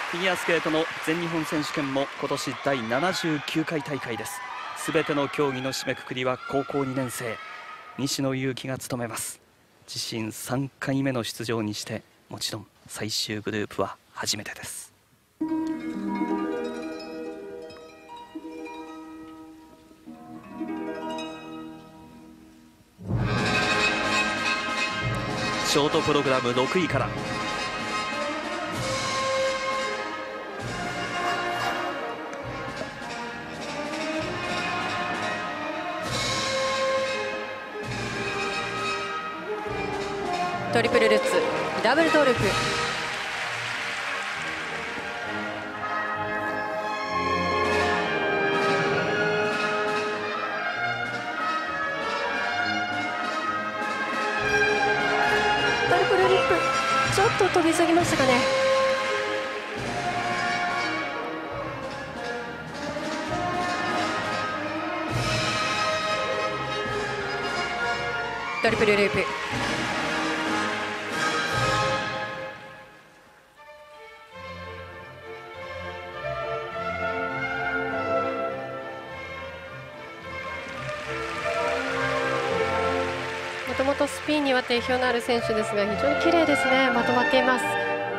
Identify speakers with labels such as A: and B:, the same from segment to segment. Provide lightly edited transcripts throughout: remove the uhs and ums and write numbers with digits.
A: フィギュアスケートの全日本選手権も今年第79回大会です。すべての競技の締めくくりは高校2年生西野有希が務めます。自身3回目の出場にして、もちろん最終グループは初めてです。ショートプログラム6位から。
B: トリプルルッツダブルトーループ。トリプルリップ、ちょっと飛びすぎましたかね。トリプルループ。もともとスピンには定評のある選手ですが、非常に綺麗ですね。まとまっています。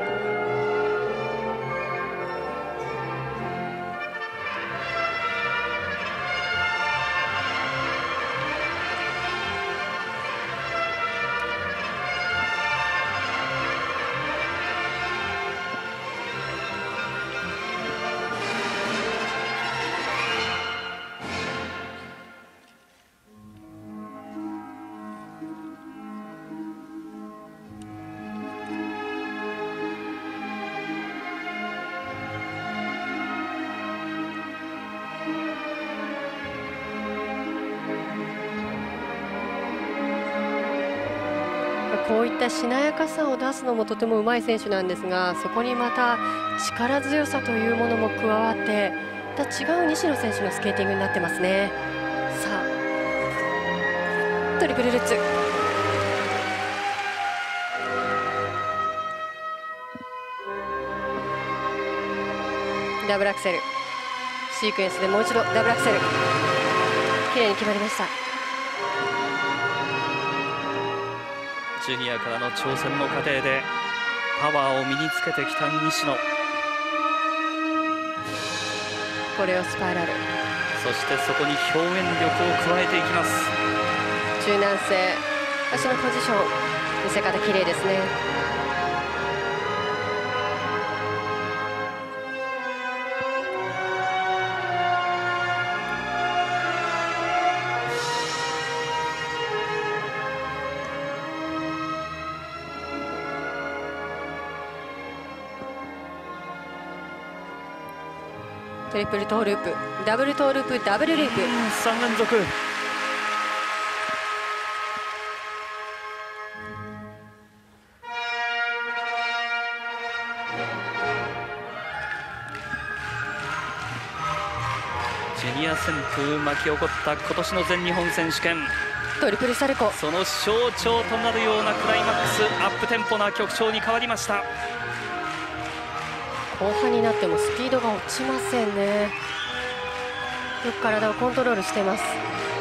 B: こういったしなやかさを出すのもとてもうまい選手なんですが、そこにまた力強さというものも加わってまた違う西野選手のスケーティングになってますね。さあトリプルルッツ、ダブルアクセル、シークエンスでもう一度ダブルアクセル、きれいに決まりました。
A: ジュニアからの挑戦の過程でパワーを身につけてきた西野。
B: これをスパイラル、
A: そしてそこに表現力を加えていきます。
B: 柔軟性、足のポジション、見せ方きれいですね。トリプルトーループ、ダブルトーループ、ダブルループ、
A: 3連続。ジュニア旋風巻き起こった今年の全日本選手権、
B: トリプルサルコー、
A: その象徴となるようなクライマックス、アップテンポな曲調に変わりました。
B: 後半になってもスピードが落ちませんね。よく体をコントロールしています。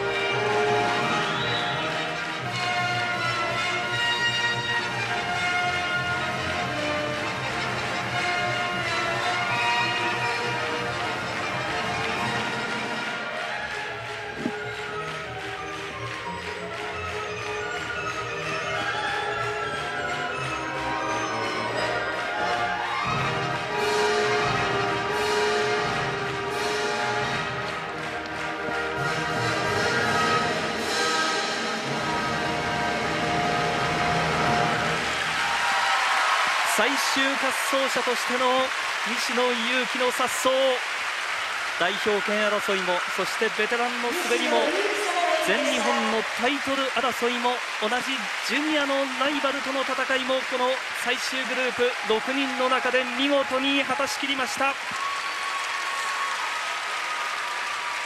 A: 最終滑走者としての西野有希の滑走、代表権争いも、そしてベテランの滑りも、全日本のタイトル争いも、同じジュニアのライバルとの戦いも、この最終グループ6人の中で見事に果たしきりました。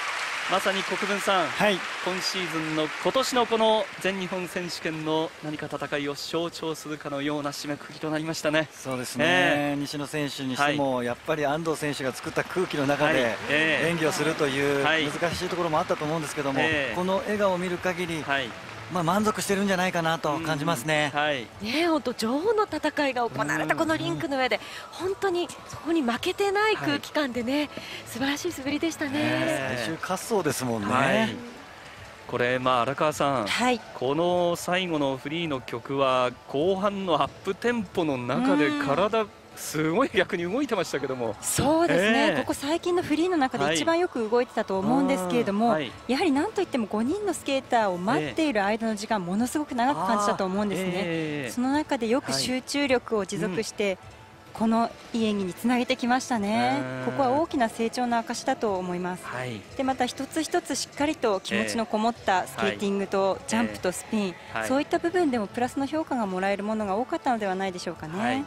A: まさに国分さん、
C: はい、
A: 今シーズンの今年のこの全日本選手権の何か戦いを象徴するかのような締めくくりとなりましたね。
C: そうですね、西野選手にしても、はい、やっぱり安藤選手が作った空気の中で演技をするという難しいところもあったと思うんですけども、この笑顔を見る限り、満足してるんじゃないかなと感じますね。
B: 本当女王の戦いが行われたこのリンクの上で、本当にそこに負けてない空気感でね、素晴らしい滑りでしたね。
C: 最終滑走ですもんね。
A: これ荒川さん、この最後のフリーの曲は後半のアップテンポの中で体すごい逆に動いてましたけども、
D: そうですね、ここ最近のフリーの中で一番よく動いてたと思うんですけれども、やはりなんといっても5人のスケーターを待っている間の時間、ものすごく長く感じたと思うんですね。その中でよく集中力を持続して、このいい演技につなげてきましたね。ここは大きな成長の証だと思います。でまた一つ一つしっかりと気持ちのこもったスケーティングとジャンプとスピン、そういった部分でもプラスの評価がもらえるものが多かったのではないでしょうかね。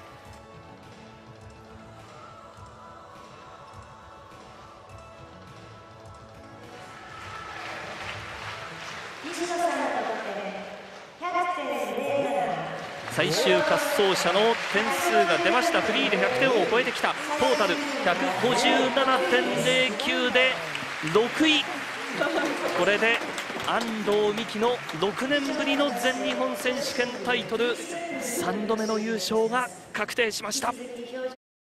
A: 最終滑走者の点数が出ました。フリーで100点を超えてきた。トータル 157.09 で6位。これで安藤美希の6年ぶりの全日本選手権タイトル3度目の優勝が確定しました。